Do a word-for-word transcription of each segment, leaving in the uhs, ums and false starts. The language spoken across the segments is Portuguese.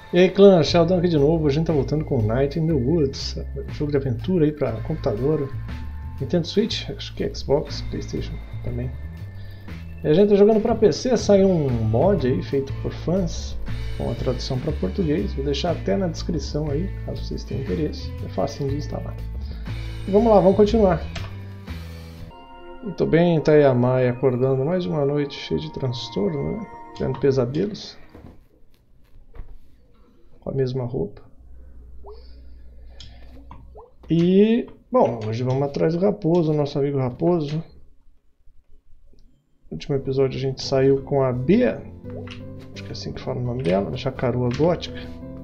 E aí clã, Sheldon aqui de novo, a gente tá voltando com Night in the Woods, jogo de aventura aí pra computador, Nintendo Switch, acho que Xbox, Playstation também. E a gente tá jogando pra P C, saiu um mod aí feito por fãs, com a tradução para português, vou deixar até na descrição aí, caso vocês tenham interesse, é fácil de instalar. E vamos lá, vamos continuar. Muito bem, tá aí a Mai acordando mais uma noite cheia de transtorno, né? Tendo pesadelos. Com a mesma roupa. E, bom, hoje vamos atrás do Raposo, nosso amigo Raposo. No último episódio a gente saiu com a Bia, acho que é assim que fala o nome dela, a Jacaroa Gótica.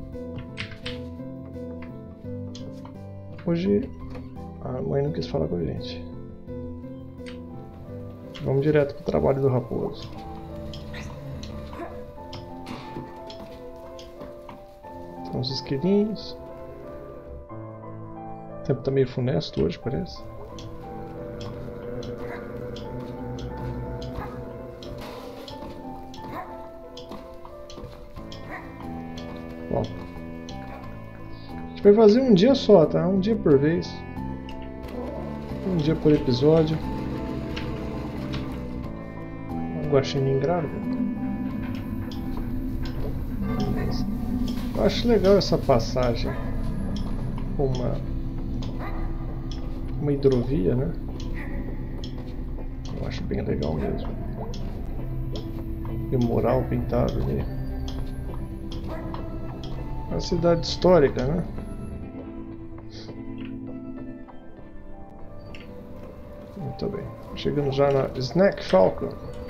Hoje a mãe não quis falar com a gente. Vamos direto para o trabalho do Raposo. Tem uns esquilinhos. O tempo está meio funesto hoje, parece. Bom, a gente vai fazer um dia só, tá? Um dia por vez. Um dia por episódio. Um guaxinim grávida. Eu acho legal essa passagem. Uma, uma hidrovia, né? Eu acho bem legal mesmo. E o mural pintado ali. Uma cidade histórica, né? Muito bem. Chegando já na Snack Falcon.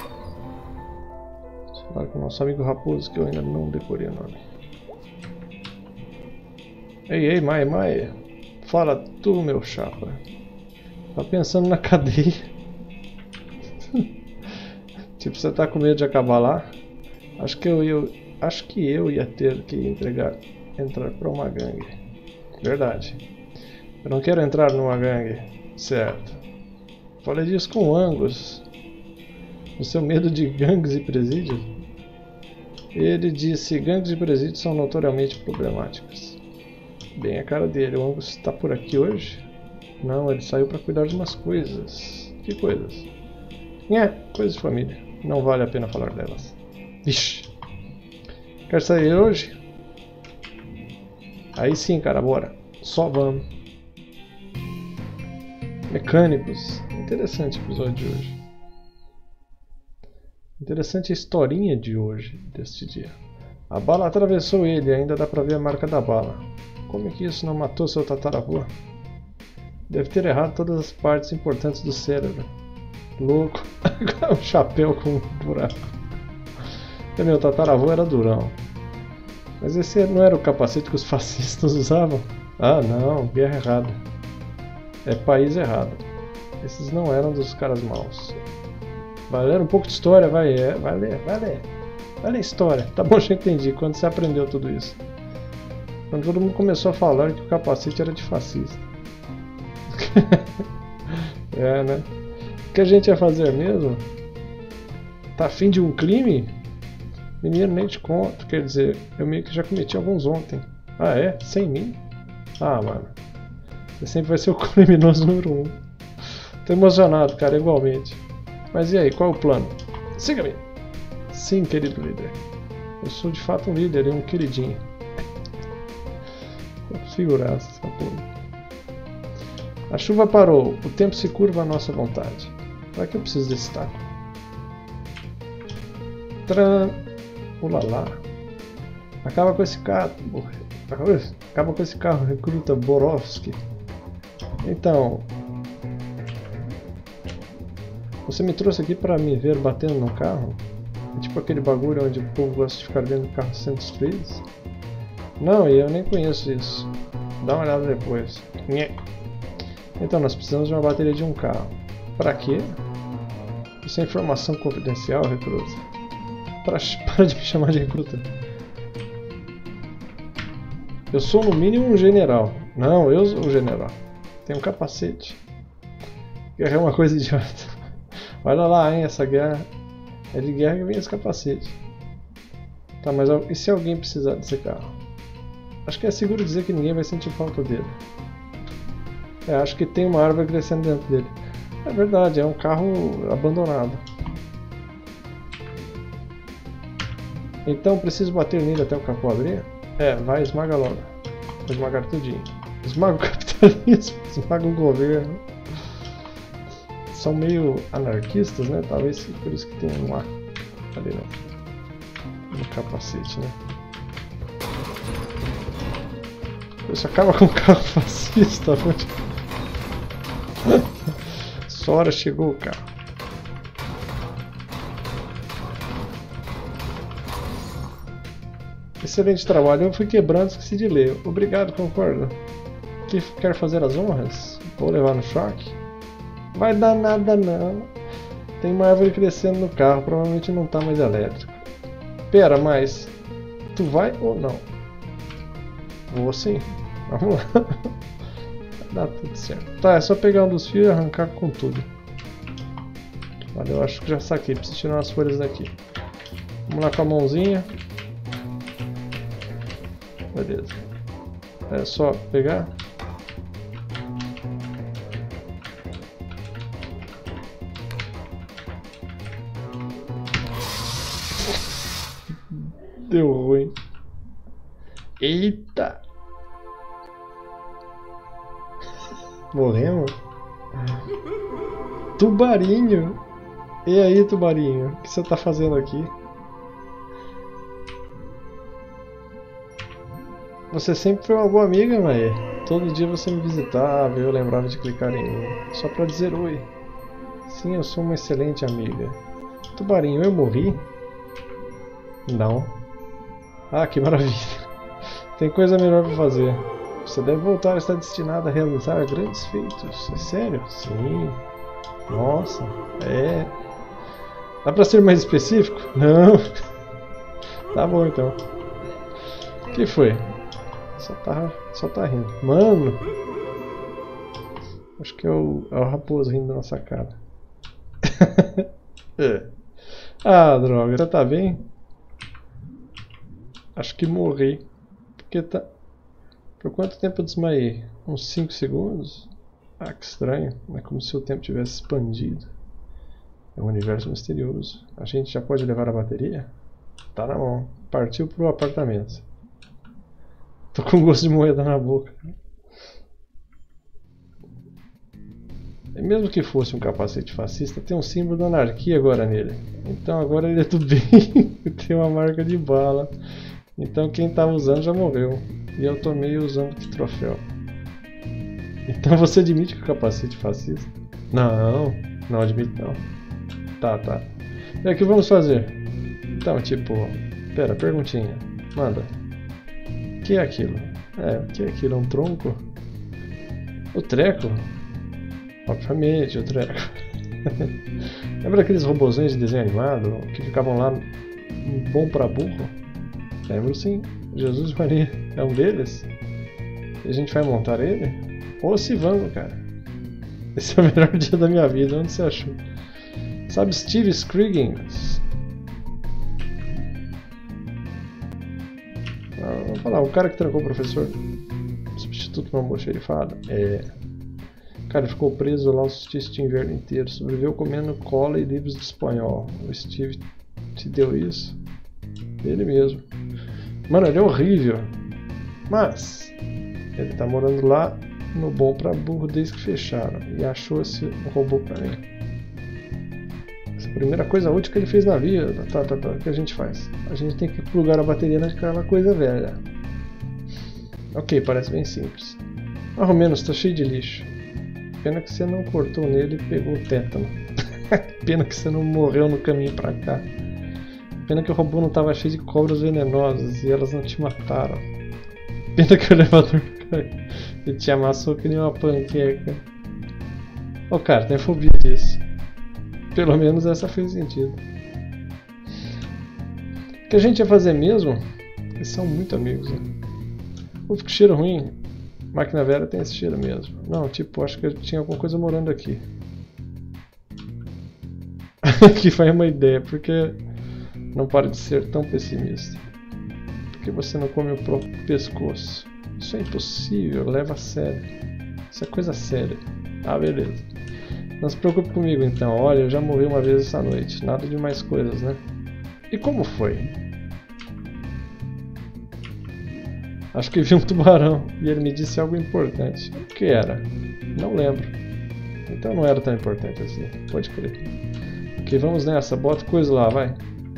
Vou falar com o nosso amigo Raposo, que eu ainda não decorei o nome. Ei, ei, Mai, Mai. Fala tu, meu chapa. Tá pensando na cadeia. Tipo, você tá com medo de acabar lá? Acho que eu, eu, acho que eu ia ter que entregar, entrar pra uma gangue. Verdade. Eu não quero entrar numa gangue. Certo. Falei disso com o Angus. O seu medo de gangues e presídios? Ele disse: gangues e presídios são notoriamente problemáticos. Bem a cara dele. O Angus está por aqui hoje? Não, ele saiu para cuidar de umas coisas. Que coisas? É, coisas de família. Não vale a pena falar delas. Vixe. Quer sair hoje? Aí sim, cara, bora. Só vamos. Mecânicos. Interessante o episódio de hoje. Interessante a historinha de hoje, deste dia. A bala atravessou ele, ainda dá pra ver a marca da bala. Como é que isso não matou seu tataravô? Deve ter errado todas as partes importantes do cérebro. Louco. Um chapéu com um buraco. E meu tataravô era durão. Mas esse não era o capacete que os fascistas usavam? Ah não, guerra errada. É país errado. Esses não eram dos caras maus. Vai ler um pouco de história, vai, é, vai ler, vai ler. Vai ler história. Tá bom, já entendi. Quando você aprendeu tudo isso? Quando todo mundo começou a falar que o capacete era de fascista. É, né? O que a gente ia fazer mesmo? Tá afim de um crime? Menino, nem te conto. Quer dizer, eu meio que já cometi alguns ontem. Ah, é? Sem mim? Ah, mano. Você sempre vai ser o criminoso número um. Tô emocionado, cara, igualmente. Mas e aí, qual é o plano? Siga-me! Sim, querido líder. Eu sou de fato um líder e um queridinho. Figuraça, essa porra. A chuva parou, o tempo se curva à nossa vontade. Para que eu preciso desse taco? Tran! Ulalá! Acaba com esse carro. Acaba com esse carro, recruta Borowski. Então. Você me trouxe aqui para me ver batendo no carro? É tipo aquele bagulho onde o povo gosta de ficar vendo o carro sendo destruído? Não, e eu nem conheço isso. Dá uma olhada depois. Então, nós precisamos de uma bateria de um carro. Pra quê? Isso é informação confidencial, recruta. Para, para de me chamar de recruta. Eu sou no mínimo um general. Não, eu sou um general. Tenho um capacete. Guerra é uma coisa idiota. Olha lá, hein, essa guerra. É de guerra que vem esse capacete. Tá, mas e se alguém precisar desse carro? Acho que é seguro dizer que ninguém vai sentir falta dele. É, acho que tem uma árvore crescendo dentro dele. É verdade, é um carro abandonado. Então preciso bater nele até o capô abrir? É, vai, esmaga logo. Vou esmagar tudinho. Esmaga o capitalismo, esmaga o governo. São meio anarquistas, né? Talvez por isso que tem um A ali no, no capacete, né? Isso acaba com o carro fascista. Sora chegou o carro. Excelente trabalho, eu fui quebrando, esqueci de ler. Obrigado, concordo. Que quer fazer as honras? Vou levar no choque? Vai dar nada não. Tem uma árvore crescendo no carro, provavelmente não tá mais elétrico. Pera, mas tu vai ou não? Vou sim. Vamos lá. Vai dar tudo certo. Tá, é só pegar um dos fios e arrancar com tudo. Olha, eu acho que já saquei. Preciso tirar umas folhas daqui. Vamos lá com a mãozinha. Beleza. É só pegar. Deu ruim. Eita! Morremos? Tubarinho! E aí, Tubarinho? O que você tá fazendo aqui? Você sempre foi uma boa amiga, Mae. Todo dia você me visitava e eu lembrava de clicar em mim. Só pra dizer oi. Sim, eu sou uma excelente amiga. Tubarinho, eu morri? Não. Ah, que maravilha. Tem coisa melhor pra fazer. Você deve voltar a estar destinado a realizar grandes feitos. É sério? Sim. Nossa, é. Dá pra ser mais específico? Não. Tá bom então. O que foi? Só tá, só tá rindo. Mano! Acho que é o, é o raposo rindo da nossa cara. É. Ah, droga. Você tá bem? Acho que morri. Porque tá... Por quanto tempo eu desmaiei? Uns cinco segundos? Ah, que estranho. É como se o tempo tivesse expandido. É um universo misterioso. A gente já pode levar a bateria? Tá na mão. Partiu pro apartamento. Tô com gosto de moeda na boca. E mesmo que fosse um capacete fascista, tem um símbolo da anarquia agora nele. Então agora ele é do bem. Tem uma marca de bala. Então quem estava usando já morreu. E eu tô meio usando que troféu. Então você admite que o capacete é fascista? Não, não admito não. Tá, tá. E o que vamos fazer? Então, tipo... Pera, perguntinha. Manda. O que é aquilo? É, o que é aquilo? É um tronco? O treco? Obviamente, o treco. Lembra aqueles robôzinhos de desenho animado que ficavam lá bom pra burro? Lembro sim. Jesus Maria é um deles? E a gente vai montar ele? Ou se vamos, cara. Esse é o melhor dia da minha vida. Onde você achou? Sabe Steve Scriggins? Ah, vamos falar, o cara que trancou o professor. Substituto para uma almoxerifada. É. Cara, ficou preso lá o solstício de inverno inteiro. Sobreviveu comendo cola e livros de espanhol. O Steve te deu isso? Ele mesmo. Mano, ele é horrível. Mas ele tá morando lá no Bom Pra Burro desde que fecharam. E achou esse robô pra mim. Essa é a primeira coisa útil que ele fez na vida. Tá, tá, tá. O que a gente faz? A gente tem que plugar a bateria naquela coisa velha. Ok, parece bem simples. Mais ou menos, tá cheio de lixo. Pena que você não cortou nele e pegou o tétano. Pena que você não morreu no caminho pra cá. Pena que o robô não tava cheio de cobras venenosas e elas não te mataram. Pena que o elevador caiu e te amassou que nem uma panqueca. Ô, cara, tem fobia disso. Pelo menos essa fez sentido. O que a gente ia fazer mesmo? Eles são muito amigos, né? Ufa, que cheiro ruim. Máquina velha tem esse cheiro mesmo. Não, tipo, acho que tinha alguma coisa morando aqui. Que foi uma ideia, porque não para de ser tão pessimista. que você não come o próprio pescoço? Isso é impossível, leva a sério. Isso é coisa séria. Ah, beleza. Não se preocupe comigo então. Olha, eu já morri uma vez essa noite. Nada de mais coisas, né? E como foi? Acho que vi um tubarão e ele me disse algo importante. O que era? Não lembro. Então não era tão importante assim. Pode crer. Ok, vamos nessa. Bota coisa lá, vai.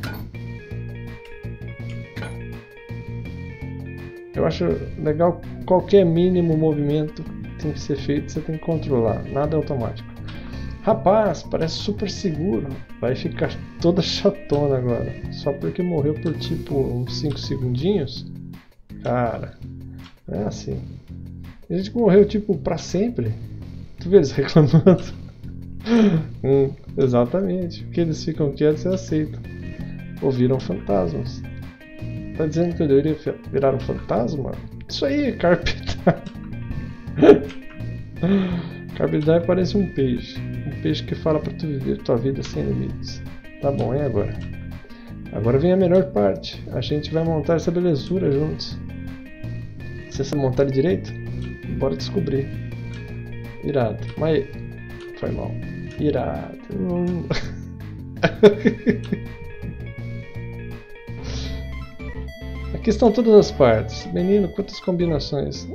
Eu acho legal qualquer mínimo movimento que tem que ser feito, você tem que controlar. Nada é automático. Rapaz, parece super seguro. Vai ficar toda chatona agora. Só porque morreu por tipo uns cinco segundinhos? Cara, não é assim. A gente morreu tipo pra sempre. Tu vê eles reclamando? hum, exatamente. Porque eles ficam quietos e aceitam. Ouviram fantasmas. Tá dizendo que eu deveria virar um fantasma? Isso aí, Carpedai. Carpedai parece um peixe. Um peixe que fala pra tu viver tua vida sem limites. Tá bom, e agora? Agora vem a melhor parte. A gente vai montar essa belezura juntos. Você sabe montar ele direito? Bora descobrir. Irado. Mas... foi mal. Irado. Aqui estão todas as partes. Menino, quantas combinações?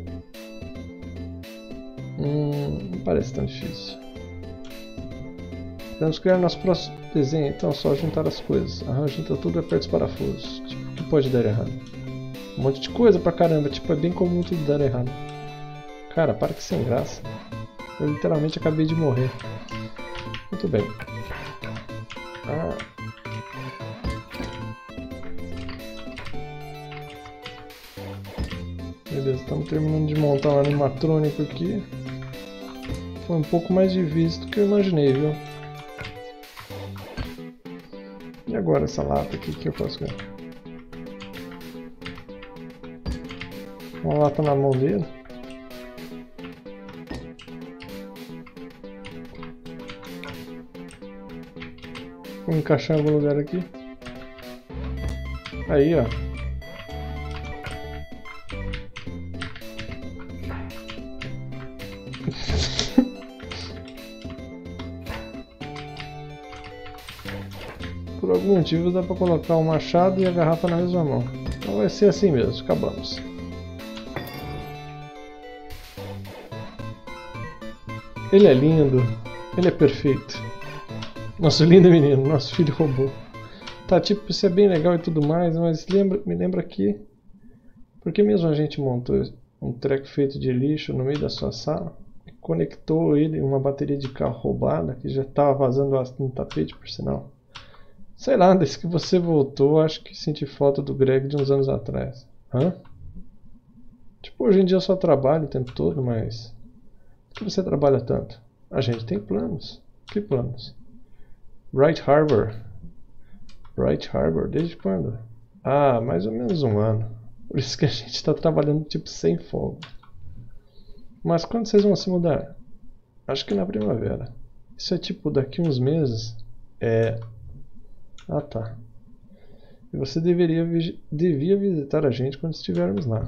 Hum, não parece tão difícil. Vamos criar nosso próximo desenho, então é só juntar as coisas. Arranja, junta tudo e aperta os parafusos. Tipo, o que pode dar errado? Um monte de coisa pra caramba, tipo, é bem comum tudo dar errado. Cara, para que sem graça. Eu literalmente acabei de morrer. Muito bem. Ah... Beleza, estamos terminando de montar um animatrônico aqui. Foi um pouco mais difícil do que eu imaginei, viu? E agora essa lata aqui, o que eu faço com ela? Uma lata na mão dele. Vou encaixar em algum lugar aqui. Aí, ó. Por algum motivo dá pra colocar o machado e a garrafa na mesma mão. Então vai ser assim mesmo, acabamos. Ele é lindo, ele é perfeito. Nosso lindo menino, nosso filho robô. Tá, tipo, isso é bem legal e tudo mais, mas lembra, me lembra aqui. Porque mesmo a gente montou um treco feito de lixo no meio da sua sala, e conectou ele em uma bateria de carro roubada, que já estava vazando ácido no tapete, por sinal. Sei lá, desde que você voltou, acho que senti falta do Greg de uns anos atrás. Hã? Tipo, hoje em dia eu só trabalho o tempo todo, mas... Por que você trabalha tanto? A gente tem planos. Que planos? Bright Harbor. Bright Harbor, desde quando? Ah, mais ou menos um ano. Por isso que a gente está trabalhando tipo sem folga. Mas quando vocês vão se mudar? Acho que na primavera. Isso é tipo daqui uns meses? É... Ah, tá. E você deveria devia visitar a gente quando estivermos lá.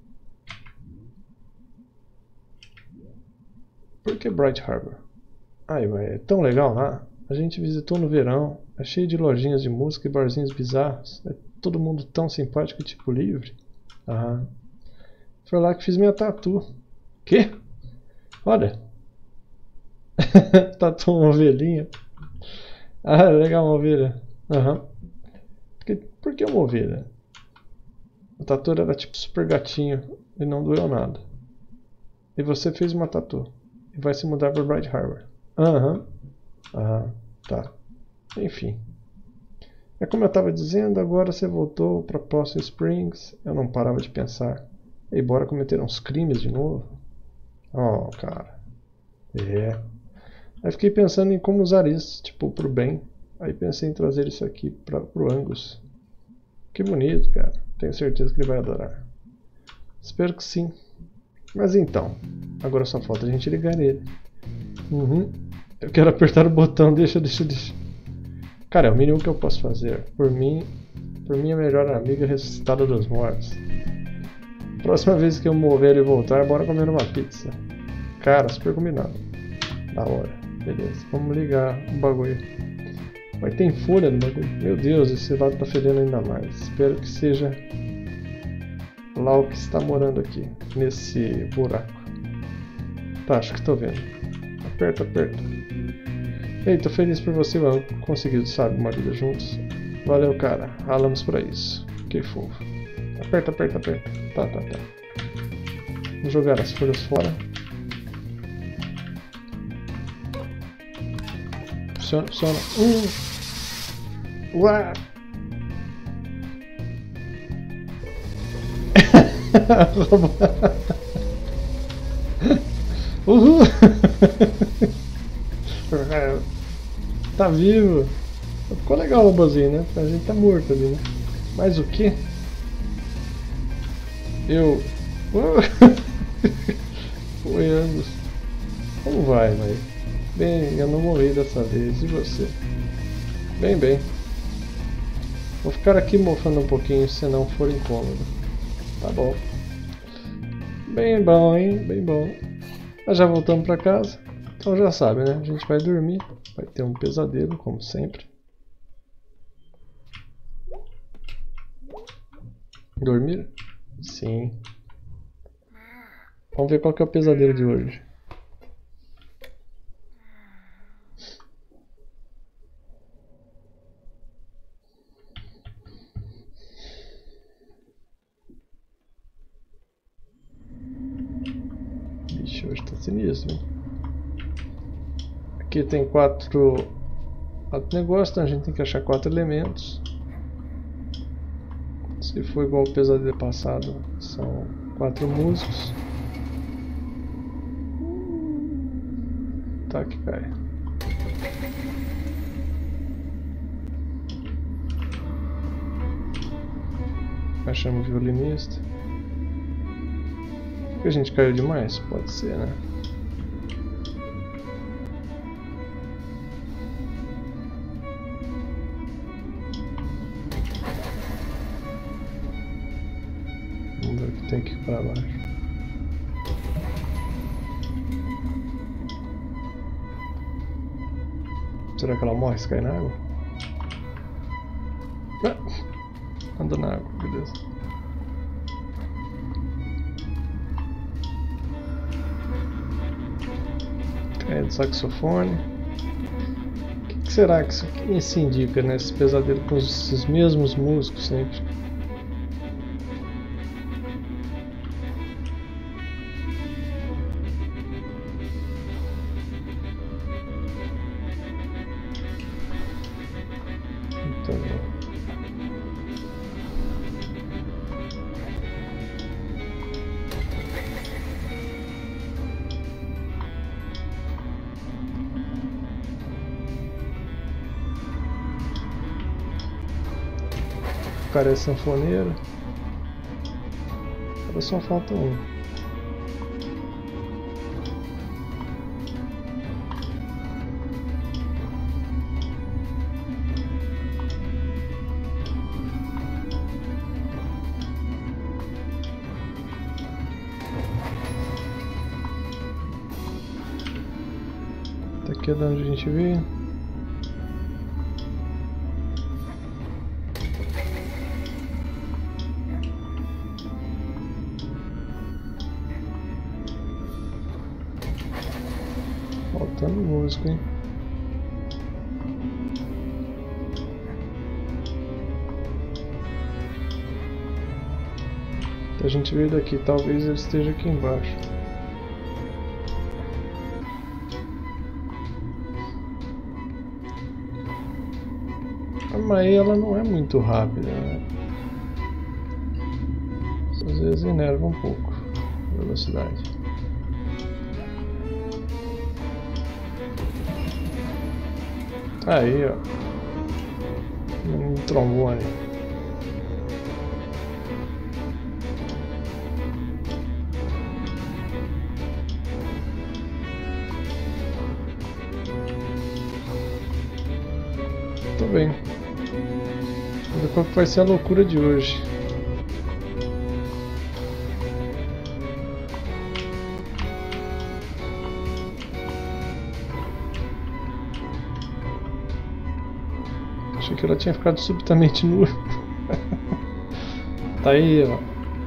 Por que Bright Harbor? Ai, mas é tão legal lá. A gente visitou no verão. É cheio de lojinhas de música e barzinhos bizarros. É todo mundo tão simpático e tipo livre. Ah. Foi lá que fiz minha tatu. Quê? Olha. Tatu uma ovelhinha. Ah, legal, uma ovelha. Aham. Uhum. Por que uma ovelha? A tatu era tipo super gatinho e não doeu nada. E você fez uma tatu. E vai se mudar para Bright Harbor. Aham. Uhum. Ah, tá. Enfim. É como eu estava dizendo, agora você voltou para Possum Springs. Eu não parava de pensar. E bora cometer uns crimes de novo? Oh, cara. É. Aí fiquei pensando em como usar isso, tipo, pro bem. Aí pensei em trazer isso aqui para pro Angus. Que bonito, cara. Tenho certeza que ele vai adorar. Espero que sim. Mas então, agora só falta a gente ligar ele. Uhum. Eu quero apertar o botão, deixa, deixa, deixa. Cara, é o mínimo que eu posso fazer. Por mim, por minha melhor amiga ressuscitada dos mortos. Próxima vez que eu morrer e voltar, bora comer uma pizza. Cara, super combinado. Da hora. Beleza, vamos ligar o bagulho. Mas tem folha no bagulho. Meu Deus, esse lado tá fedendo ainda mais. Espero que seja lá o que está morando aqui, nesse buraco. Tá, acho que tô vendo. Aperta, aperta. Ei, tô feliz por você, mano. Conseguiu, sabe, uma vida juntos. Valeu, cara. Ralamos pra isso. Que fofo. Aperta, aperta, aperta. Tá, tá, tá. Vamos jogar as folhas fora. Funciona, funciona. Uh! Uau! Uhul! Tá vivo! Ficou legal o robozinho, né? A gente tá morto ali, né? Mas o que? Eu... Oi, Angus. Como vai, mãe? Bem, eu não morri dessa vez. E você? Bem, bem. Vou ficar aqui mofando um pouquinho se não for incômodo. Tá bom. Bem bom, hein? Bem bom. Mas já voltamos pra casa. Então já sabe, né? A gente vai dormir. Vai ter um pesadelo, como sempre. Dormir? Sim. Vamos ver qual que é o pesadelo de hoje. Vixe, hoje tá sinistro, hein? Aqui tem quatro, quatro negócios, então a gente tem que achar quatro elementos. Se for igual ao pesadelo passado, são quatro músicos. Tá, que cai. Achamos o violinista. Porque a gente caiu demais? Pode ser, né? Vamos ver o que tem aqui para baixo. Será que ela morre se cair na água? Ah, anda na água, beleza. Cai do saxofone. O que, que será que isso aqui se indica, né? Esse pesadelo com esses mesmos músicos sempre. O cara é sanfoneiro. Agora só falta um. Tá aqui é de onde a gente veio. Faltando música, hein? A gente veio daqui, talvez ele esteja aqui embaixo. A Mae, ela não é muito rápida, né? Às vezes enerva um pouco a velocidade. Aí, ó. Um trombone. Tô bem. ver qual que vai ser a loucura de hoje. Achei que ela tinha ficado subitamente nua. Tá aí, ó.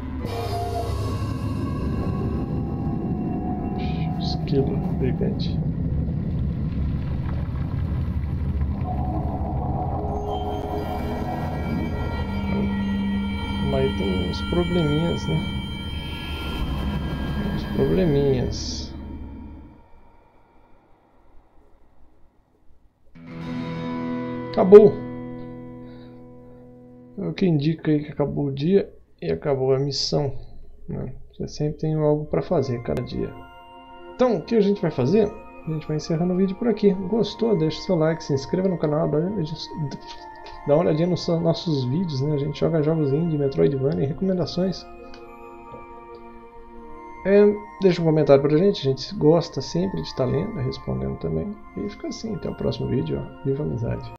Esquilo gigante. Mas tem uns probleminhas, né? Uns probleminhas. Acabou! É o que indica aí que acabou o dia e acabou a missão, né? Você sempre tem algo para fazer cada dia. Então, o que a gente vai fazer? A gente vai encerrando o vídeo por aqui. Gostou? Deixa seu like, se inscreva no canal, dá uma olhadinha nos nossos vídeos, né? A gente joga jogos indie, Metroidvania e recomendações. É, deixa um comentário pra gente, a gente gosta sempre de estar lendo, respondendo também. E fica assim, até o próximo vídeo, ó. Viva a amizade!